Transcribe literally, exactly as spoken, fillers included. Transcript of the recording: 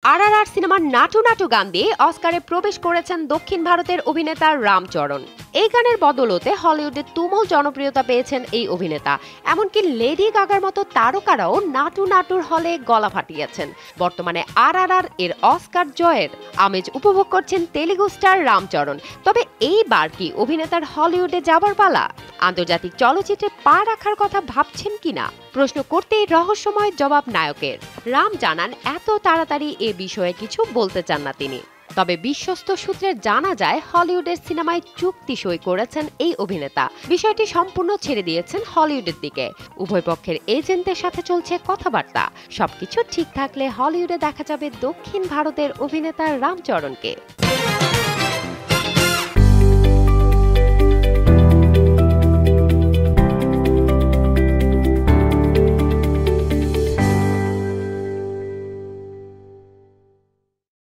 আরআরআর সিনেমার নাটু নাটু গান দিয়ে অস্কারে প্রবেশ করেছেন দক্ষিণ ভারতের অভিনেতা রামচরণ। এই গানের বদৌলতে হলিউডে তুমুল জনপ্রিয়তা পেয়েছেন এই অভিনেতা। এমনকি লেডি গাগার মতো তারকারাও নাটু নাটুর হলে গলা ফাটিয়েছেন। বর্তমানে আরআরআর এর অস্কার জয়ের আমেজ উপভোগ করছেন তেলুগু স্টার রামচরণ। তবে এইবার কি অভিনেতার হলিউডে যাবার পালা? আন্তর্জাতিক চলচ্চিত্রে পা রাখার কথা ভাবছেন কিনা প্রশ্ন করতেই রহস্যময় জবাব নায়কের। রাম জানান এত তাড়াতাড়ি এ বিষয়ে কিছু বলতে চান না তিনি। তবে বিশ্বস্ত সূত্রে জানা যায় হলিউডের সিনেমায় চুক্তি সই করেছেন এই অভিনেতা। বিষয়টি সম্পূর্ণ ছেড়ে দিয়েছেন হলিউডের দিকে। উভয় পক্ষের এজেন্টদের সাথে চলছে কথাবার্তা। সবকিছু ঠিক থাকলে হলিউডে দেখা যাবে দক্ষিণ ভারতের অভিনেতা রামচরণকে।